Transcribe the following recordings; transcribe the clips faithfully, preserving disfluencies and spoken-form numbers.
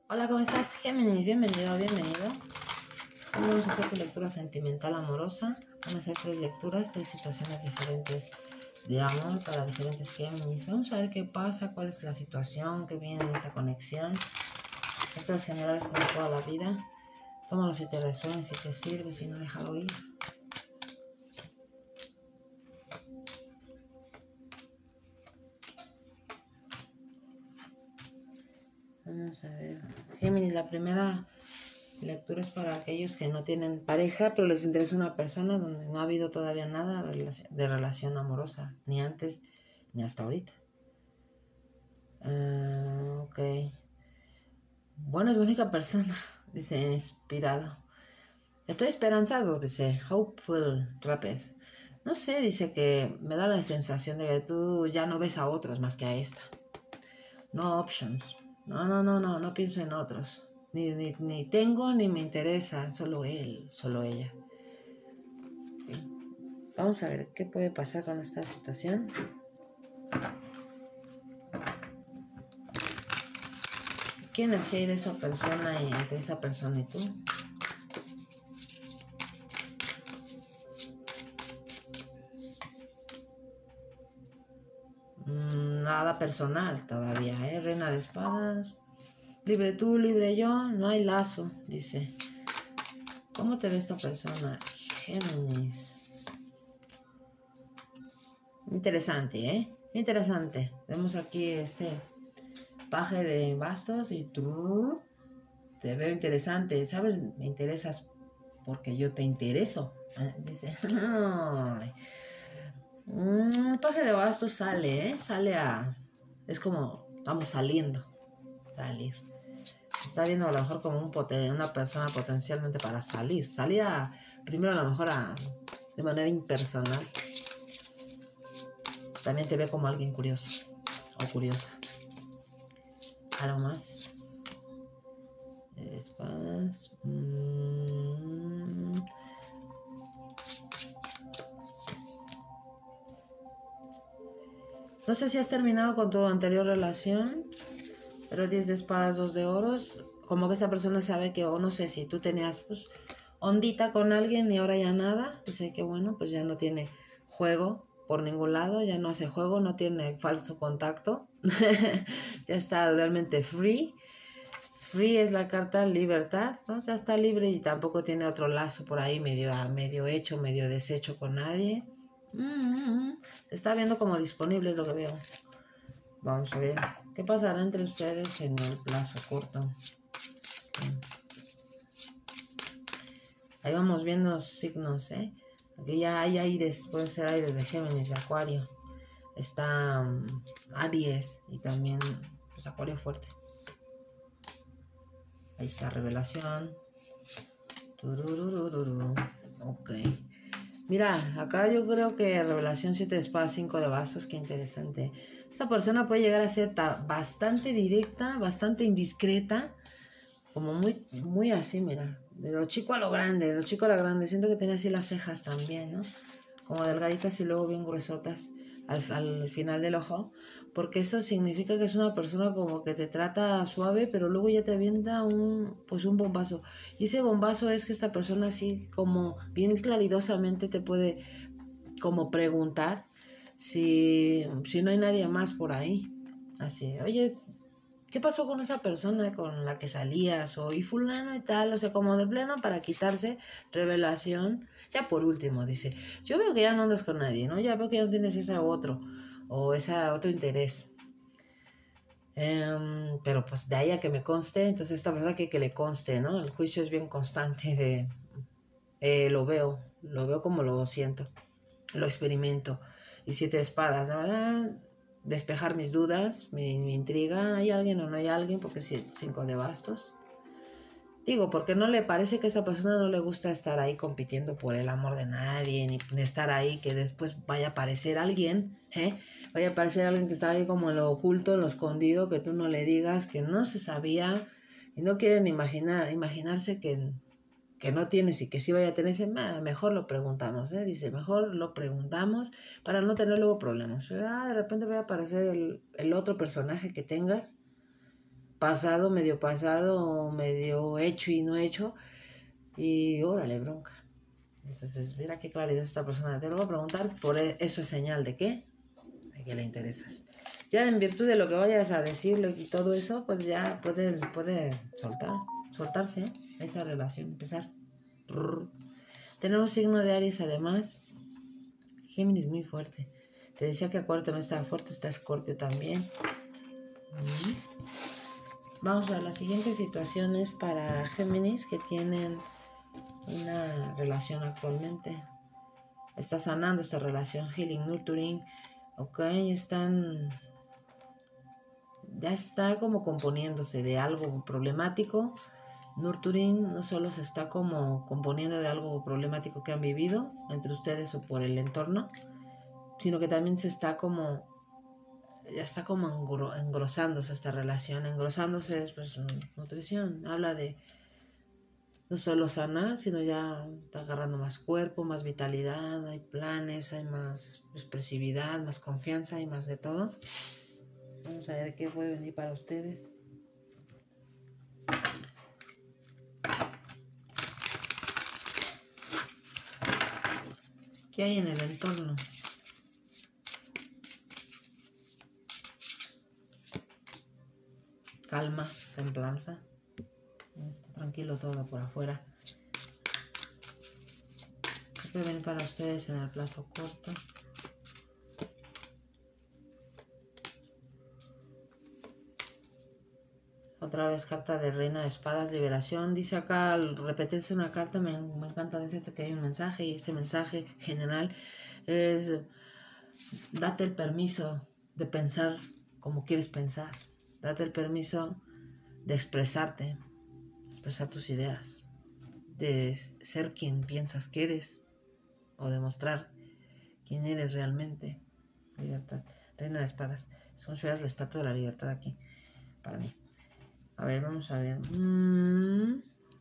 Hola, ¿cómo estás, Géminis? Bienvenido, bienvenido. Hoy vamos a hacer tu lectura sentimental amorosa. Vamos a hacer tres lecturas, tres situaciones diferentes de amor para diferentes Géminis. Vamos a ver qué pasa, cuál es la situación que viene en esta conexión. Lecturas generales como toda la vida. Tómalo si te resuena, si te sirve, si no, déjalo ir. Vamos a ver. Géminis, la primera lectura es para aquellos que no tienen pareja, pero les interesa una persona donde no ha habido todavía nada de relación amorosa, ni antes ni hasta ahorita. Uh, ok. Bueno, es la única persona, dice, inspirado. Estoy esperanzado, dice, hopeful, rapid. No sé, dice que me da la sensación de que tú ya no ves a otros más que a esta. No options. No, no, no, no, no pienso en otros. Ni, ni, ni tengo ni me interesa. Solo él, solo ella. ¿Sí? Vamos a ver qué puede pasar con esta situación. ¿Qué energía hay de esa persona y entre esa persona y tú? Mm, nada personal todavía, ¿eh? Reina de espadas. Libre tú, libre yo, no hay lazo, dice. ¿Cómo te ve esta persona? Géminis. Interesante, ¿eh? Interesante. Vemos aquí este paje de bastos y tú te veo interesante. ¿Sabes? Me interesas porque yo te intereso. Dice. Ay. El paje de bastos sale, ¿eh? Sale a... Es como estamos saliendo. Salir. Está viendo a lo mejor como un poten una persona potencialmente para salir. Salir a, primero a lo mejor a, de manera impersonal. También te ve como alguien curioso o curiosa. Algo más. De espadas. Mm. No sé si has terminado con tu anterior relación, pero diez de espadas, dos de oros. Como que esta persona sabe que, o no sé si tú tenías pues ondita con alguien y ahora ya nada. Dice que bueno, pues ya no tiene juego por ningún lado, ya no hace juego, no tiene falso contacto. Ya está realmente free. Free es la carta libertad, ¿no? Ya está libre y tampoco tiene otro lazo por ahí medio, medio hecho, medio deshecho con nadie. Mm-hmm. Se está viendo como disponible, es lo que veo. Vamos a ver qué pasará entre ustedes en el plazo corto. Ahí vamos viendo signos, ¿eh? Aquí ya hay aires, pueden ser aires de Géminis, de Acuario. Está um, Aries y también pues, Acuario fuerte. Ahí está revelación. Tururururu. Ok. Mira, acá yo creo que revelación siete de espadas, cinco de vasos, qué interesante. Esta persona puede llegar a ser bastante directa, bastante indiscreta, como muy, muy así, mira. De lo chico a lo grande, de lo chico a lo grande. Siento que tiene así las cejas también, ¿no? Como delgaditas y luego bien gruesotas al, al final del ojo. Porque eso significa que es una persona como que te trata suave, pero luego ya te avienta un, pues un bombazo. Y ese bombazo es que esta persona así como bien claridosamente te puede como preguntar si, si no hay nadie más por ahí. Así, oye, ¿qué pasó con esa persona con la que salías? O y fulano y tal, o sea, como de pleno para quitarse revelación. Ya por último, dice, yo veo que ya no andas con nadie, ¿no? Ya veo que ya no tienes ese otro, o ese otro interés. Um, pero pues de ahí a que me conste, entonces esta verdad que, que le conste, ¿no? El juicio es bien constante de, eh, lo veo, lo veo como lo siento, lo experimento. Y siete de espadas, la verdad, despejar mis dudas, mi, mi intriga, ¿hay alguien o no hay alguien? Porque cinco de bastos. Digo, porque no le parece que a esa persona no le gusta estar ahí compitiendo por el amor de nadie, ni estar ahí que después vaya a aparecer alguien, ¿eh? Vaya a aparecer alguien que está ahí como en lo oculto, en lo escondido, que tú no le digas, que no se sabía, y no quieren imaginar, imaginarse que, que no tienes y que sí vaya a tenerse, mejor lo preguntamos, ¿eh? Dice, mejor lo preguntamos para no tener luego problemas. Ah, de repente va a aparecer el, el otro personaje que tengas, pasado, medio pasado, medio hecho y no hecho, y órale, bronca. Entonces, mira qué claridad esta persona. Te lo voy a preguntar, por eso es señal de qué, de que le interesas. Ya en virtud de lo que vayas a decirle y todo eso, pues ya puede, puede soltar, soltarse, ¿eh? Esta relación, empezar. Brrr. Tenemos signo de Aries además. Géminis muy fuerte. Te decía que Acuario también estaba fuerte, está Escorpio también. Mm. Vamos a las siguientes situaciones para Géminis que tienen una relación actualmente. Está sanando esta relación, healing, nurturing, ok, están, ya está como componiéndose de algo problemático. Nurturing no solo se está como componiendo de algo problemático que han vivido entre ustedes o por el entorno, sino que también se está como, ya está como engro, engrosándose esta relación. Engrosándose es pues nutrición, habla de no solo sanar, sino ya está agarrando más cuerpo, más vitalidad, hay planes, hay más expresividad, más confianza, hay más de todo. Vamos a ver qué puede venir para ustedes. ¿Qué hay en el entorno? Calma, templanza. Está tranquilo todo por afuera. ¿Qué puede venir para ustedes en el plazo corto? Otra vez carta de Reina de Espadas, liberación. Dice acá, al repetirse una carta, me, me encanta decirte que hay un mensaje, y este mensaje general es: date el permiso de pensar como quieres pensar. Date el permiso de expresarte, expresar tus ideas, de ser quien piensas que eres o demostrar quién eres realmente. Libertad. Reina de Espadas. Es como si fueras la estatua de la libertad aquí, para mí. A ver, vamos a ver. Mm.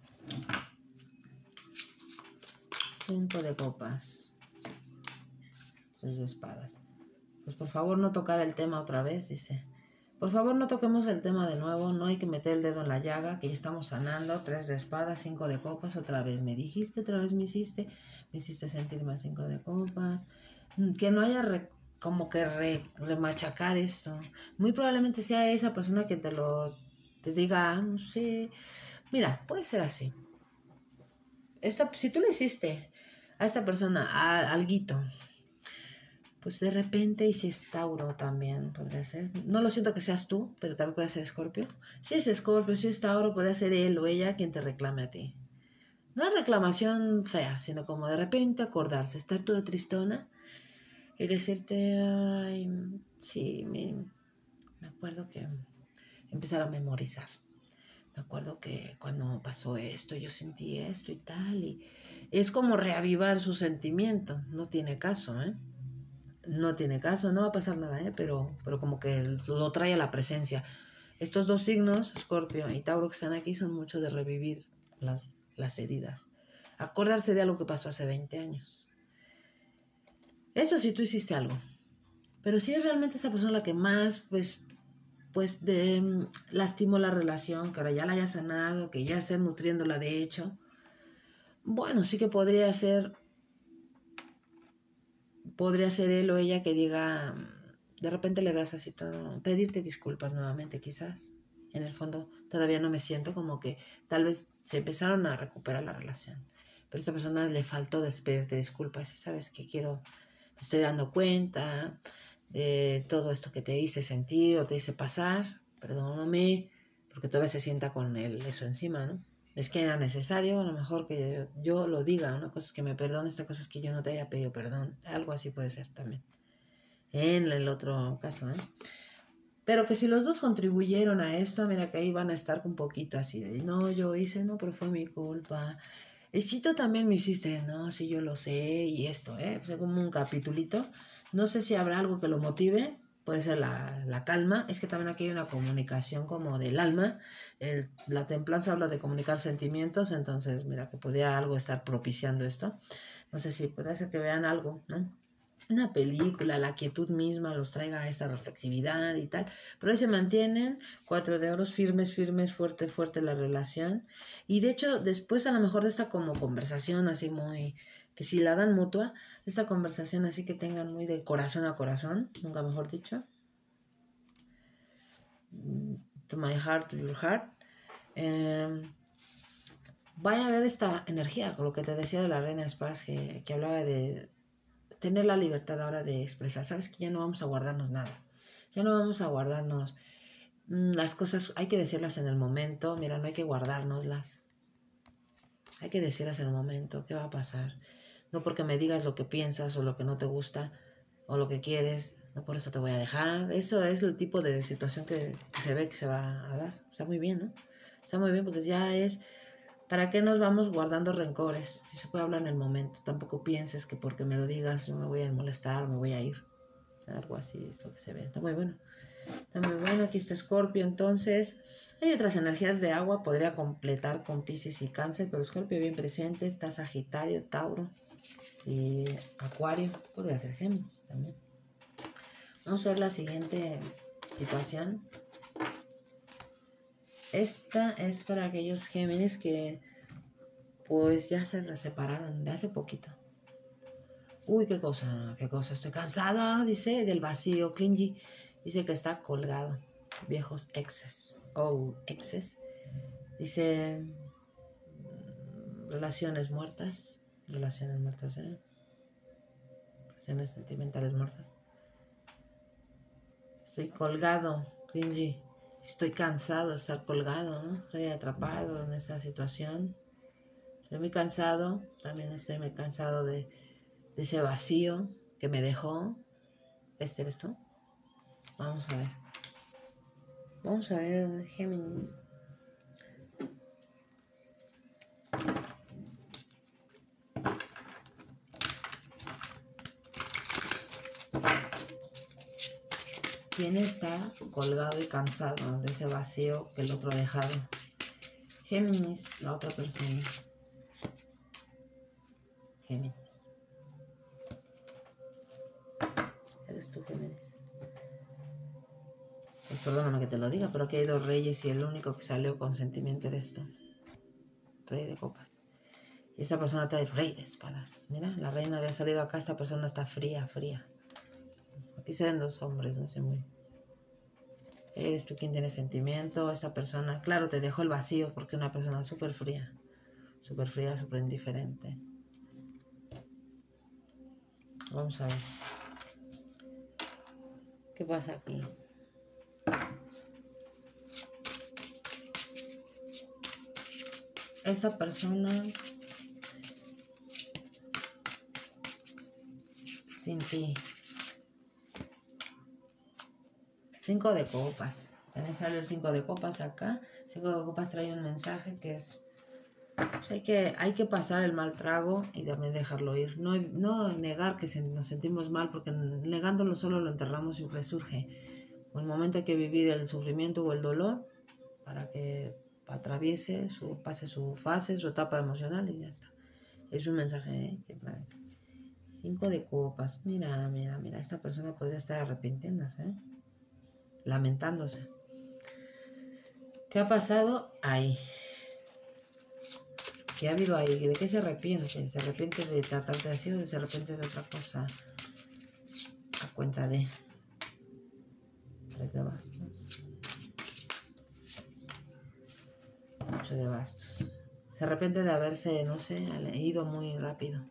Cinco de copas. Seis de espadas. Pues por favor no tocar el tema otra vez, dice. Por favor no toquemos el tema de nuevo, no hay que meter el dedo en la llaga, que ya estamos sanando. Tres de espadas, cinco de copas, otra vez me dijiste, otra vez me hiciste, me hiciste sentir más cinco de copas. Que no haya re, como que re, remachacar esto. Muy probablemente sea esa persona que te lo te diga, no sé. Mira, puede ser así. Esta, si tú le hiciste a esta persona a, alguito, pues de repente, y si es Tauro también podría ser. No lo siento que seas tú, pero también puede ser Escorpio. Si es Escorpio, si es Tauro, puede ser él o ella quien te reclame a ti. No es reclamación fea, sino como de repente acordarse, estar todo tristona y decirte, ay, sí, me, me acuerdo que empezar a memorizar. Me acuerdo que cuando pasó esto, yo sentí esto y tal, y es como reavivar su sentimiento. No tiene caso, ¿eh? No tiene caso, no va a pasar nada, ¿eh? Pero, pero como que lo trae a la presencia. Estos dos signos, Escorpio y Tauro, que están aquí, son mucho de revivir las, las heridas. Acordarse de algo que pasó hace veinte años. Eso sí, tú hiciste algo. Pero si es realmente esa persona la que más, pues, pues de, um, lastimó la relación, que ahora ya la haya sanado, que ya esté nutriéndola de hecho, bueno, sí que podría ser, podría ser él o ella que diga, de repente le veas así todo, pedirte disculpas nuevamente quizás. En el fondo todavía no me siento, como que tal vez se empezaron a recuperar la relación, pero a esta persona le faltó pedirte disculpas. Sabes que quiero, me estoy dando cuenta de todo esto que te hice sentir o te hice pasar, perdóname, porque todavía se sienta con él eso encima, ¿no? Es que era necesario, a lo mejor que yo, yo lo diga. Una cosa es que me perdones, otra cosa es que yo no te haya pedido perdón. Algo así puede ser también. En el otro caso, ¿eh? Pero que si los dos contribuyeron a esto, mira que ahí van a estar un poquito así de, no, yo hice, no, pero fue mi culpa. Y si tú también me hiciste, no, sí, yo lo sé, y esto, ¿eh? O sea, como un capitulito. No sé si habrá algo que lo motive, puede ser la, la calma. Es que también aquí hay una comunicación como del alma. El, la templanza habla de comunicar sentimientos, entonces mira que podría algo estar propiciando esto. No sé si puede ser que vean algo, ¿no? una película, la quietud misma los traiga a esa reflexividad y tal, pero ahí se mantienen, cuatro de oros, firmes, firmes, fuerte, fuerte la relación, y de hecho después a lo mejor de esta como conversación así muy, que si la dan mutua, esta conversación así que tengan muy de corazón a corazón, nunca mejor dicho, to my heart, to your heart, eh, vaya a haber esta energía, con lo que te decía de la reina de espadas, que, que hablaba de tener la libertad ahora de expresar, sabes que ya no vamos a guardarnos nada, ya no vamos a guardarnos mmm, las cosas, hay que decirlas en el momento, mira, no hay que guardárnoslas, hay que decirlas en el momento, ¿qué va a pasar? No porque me digas lo que piensas o lo que no te gusta o lo que quieres, no por eso te voy a dejar, eso es el tipo de situación que, que se ve que se va a dar, está muy bien, ¿no? Está muy bien porque ya es... ¿Para qué nos vamos guardando rencores? Si se puede hablar en el momento. Tampoco pienses que porque me lo digas yo me voy a molestar, me voy a ir. Algo así es lo que se ve. Está muy bueno. Está muy bueno. Aquí está Escorpio. Entonces, hay otras energías de agua. Podría completar con Piscis y Cáncer, pero Escorpio bien presente. Está Sagitario, Tauro y Acuario. Podría ser Géminis también. Vamos a ver la siguiente situación. Esta es para aquellos Géminis que pues ya se separaron de hace poquito. Uy, qué cosa, qué cosa. Estoy cansada, dice, del vacío. Clingy dice que está colgado. Viejos exes. Oh, exes. Dice relaciones muertas. Relaciones muertas, ¿eh? Relaciones sentimentales muertas. Estoy colgado, Clingy. Estoy cansado de estar colgado, ¿no? Estoy atrapado en esa situación. Estoy muy cansado. También estoy muy cansado de, de ese vacío que me dejó. ¿Este eres tú? Vamos a ver. Vamos a ver, Géminis. ¿Quién está colgado y cansado de ese vacío que el otro ha dejado? Géminis, la otra persona. Géminis. ¿Eres tú, Géminis? Pues perdóname que te lo diga, pero aquí hay dos reyes y el único que salió con sentimiento eres tú. Rey de copas. Y esta persona está de rey de espadas. Mira, la reina había salido acá, esta persona está fría, fría. Aquí se ven dos hombres, no sé muy... Eres tú quien tiene sentimiento, esa persona, claro, te dejó el vacío porque es una persona súper fría, súper fría, súper indiferente. Vamos a ver. ¿Qué pasa aquí? Esa persona sin ti. Cinco de copas. También sale el cinco de copas acá. Cinco de copas trae un mensaje que es... Pues hay, que, hay que pasar el mal trago y también dejarlo ir. No, no negar que se, nos sentimos mal, porque negándolo solo lo enterramos y resurge. En el momento hay que vivir el sufrimiento o el dolor para que atraviese, su, pase su fase, su etapa emocional y ya está. Es un mensaje, ¿eh? Que trae. Cinco de copas. Mira, mira, mira. Esta persona podría estar arrepintiéndose, ¿eh? Lamentándose. ¿Qué ha pasado ahí? ¿Qué ha habido ahí? ¿De qué se arrepiente? ¿Se arrepiente de tratarte así o se arrepiente de otra cosa? A cuenta de... Tres de bastos. Ocho de bastos. Se arrepiente de haberse, no sé, ido muy rápido.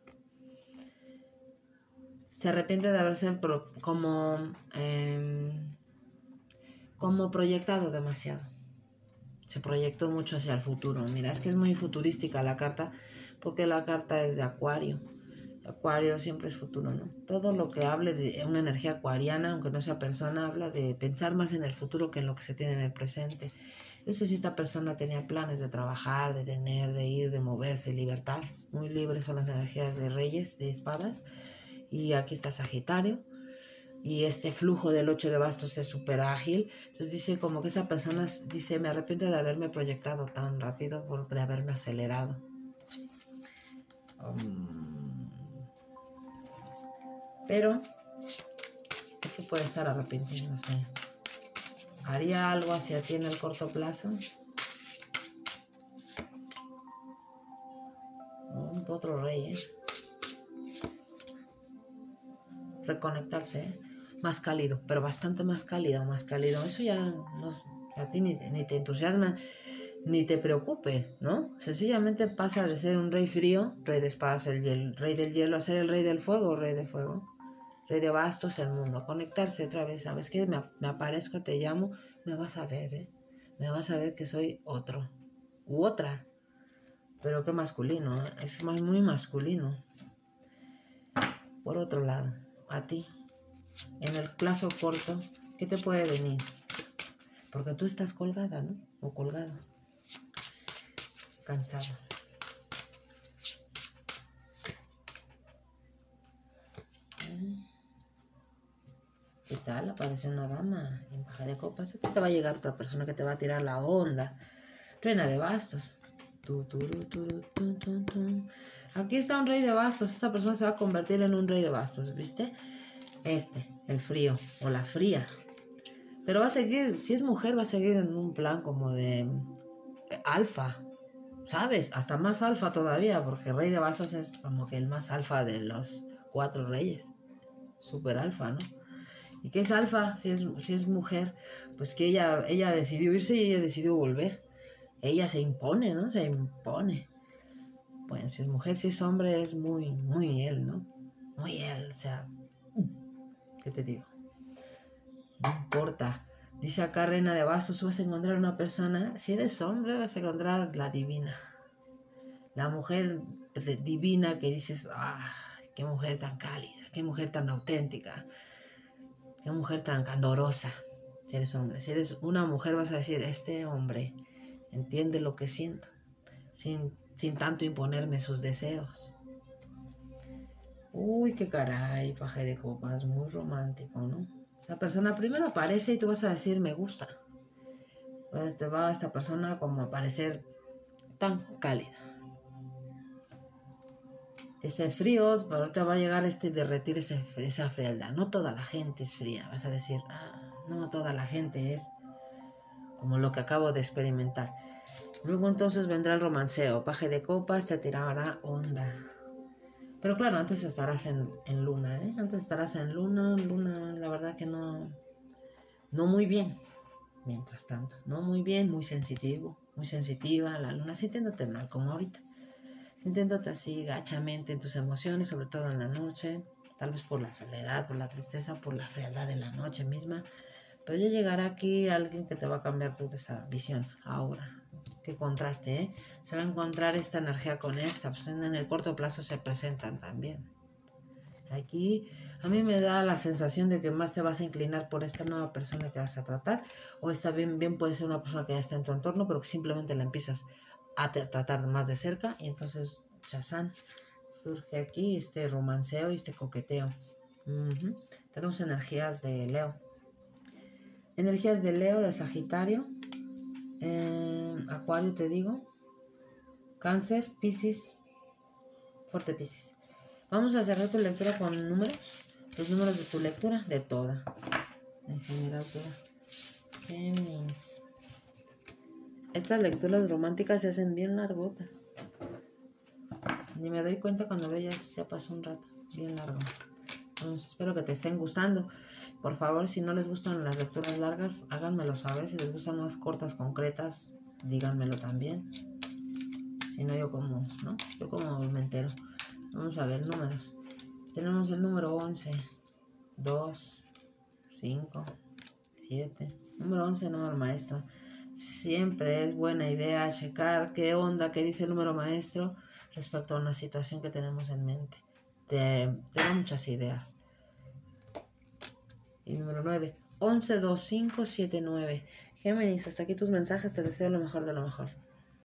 Se arrepiente de haberse pro, como... Eh, como proyectado demasiado. Se proyectó mucho hacia el futuro. Mira, es que es muy futurística la carta, porque la carta es de Acuario. Acuario siempre es futuro, ¿no? Todo lo que hable de una energía acuariana, aunque no sea persona, habla de pensar más en el futuro que en lo que se tiene en el presente. Yo sé si esta persona tenía planes de trabajar, de tener, de ir, de moverse, libertad. Muy libres son las energías de reyes, de espadas. Y aquí está Sagitario. Y este flujo del ocho de bastos es súper ágil. Entonces dice como que esa persona dice, me arrepiento de haberme proyectado tan rápido, por, de haberme acelerado. Um, Pero esto puede estar arrepintiéndose. ¿Haría algo hacia ti en el corto plazo? Oh, otro rey, ¿eh? Reconectarse, ¿eh? Más cálido, pero bastante más cálido, más cálido. Eso ya no, a ti ni, ni te entusiasma, ni te preocupe, ¿no? Sencillamente pasa de ser un rey frío, rey de espadas, el, el rey del hielo, a ser el rey del fuego, rey de fuego. Rey de bastos, el mundo. Conectarse otra vez. ¿Sabes qué? Me, me aparezco, te llamo, me vas a ver, ¿eh? Me vas a ver que soy otro. U otra. Pero qué masculino, ¿eh? Es muy, muy masculino. Por otro lado, a ti, en el plazo corto, ¿qué te puede venir? Porque tú estás colgada, ¿no? O colgado. Cansado. ¿Qué tal? Apareció una dama en paja de copas. Aquí te va a llegar otra persona que te va a tirar la onda. Reina de bastos. Tu, tu, tu, tu, tu, tu, tu. Aquí está un rey de bastos. Esta persona se va a convertir en un rey de bastos, ¿viste? Este, el frío o la fría. Pero va a seguir, si es mujer, va a seguir en un plan como de alfa. ¿Sabes? Hasta más alfa todavía, porque el rey de bastos es como que el más alfa de los cuatro reyes. Súper alfa, ¿no? ¿Y qué es alfa? Si es, si es mujer, pues que ella, ella decidió irse y ella decidió volver. Ella se impone, ¿no? Se impone. Bueno, si es mujer, si es hombre, es muy, muy él, ¿no? Muy él, o sea, ¿qué te digo? No importa. Dice acá Reina de Bastos, vas a encontrar una persona, si eres hombre vas a encontrar la divina. La mujer divina que dices, ah, qué mujer tan cálida, qué mujer tan auténtica. Qué mujer tan candorosa. Si eres hombre. Si eres una mujer vas a decir, este hombre entiende lo que siento. Sin, sin tanto imponerme sus deseos. Uy, qué caray, paje de copas. Muy romántico, ¿no? Esa persona primero aparece y tú vas a decir, me gusta. Pues te va esta persona como a parecer tan cálida. Ese frío, pero te va a llegar este derretir ese, esa frialdad. No toda la gente es fría. Vas a decir, ah, no toda la gente es como lo que acabo de experimentar. Luego entonces vendrá el romanceo. Paje de copas te tirará onda. Pero claro, antes estarás en, en luna, ¿eh? Antes estarás en luna, luna, la verdad que no, no muy bien. Mientras tanto, no muy bien, muy sensitivo, muy sensitiva. La luna sintiéndote mal, como ahorita. Sintiéndote así gachamente en tus emociones, sobre todo en la noche, tal vez por la soledad, por la tristeza, por la frialdad de la noche misma. Pero ya llegará aquí alguien que te va a cambiar toda esa visión ahora. Qué contraste, ¿eh? Se va a encontrar esta energía con esta, pues en el corto plazo se presentan también. Aquí a mí me da la sensación de que más te vas a inclinar por esta nueva persona que vas a tratar, o esta bien, bien puede ser una persona que ya está en tu entorno, pero que simplemente la empiezas a tratar más de cerca y entonces chazán, surge aquí este romanceo y este coqueteo. Uh-huh. Tenemos energías de Leo, energías de Leo, de Sagitario, eh, Acuario te digo, Cáncer, Piscis, fuerte Piscis. Vamos a cerrar tu lectura con números, los números de tu lectura, de toda, en general toda. Géminis. Estas lecturas románticas se hacen bien largotas. Ni me doy cuenta cuando veo ya, ya pasó un rato, bien largo. Entonces, espero que te estén gustando. Por favor, si no les gustan las lecturas largas, háganmelo saber. Si les gustan más cortas, concretas, díganmelo también. Si no, yo como, ¿no? Yo como me entero. Vamos a ver números. Tenemos el número once, dos, cinco, siete. Número once, número maestro. Siempre es buena idea checar qué onda, qué dice el número maestro respecto a una situación que tenemos en mente. Te, te da muchas ideas. Y número nueve, once, dos, cinco, siete, nueve. Géminis, hasta aquí tus mensajes. Te deseo lo mejor de lo mejor.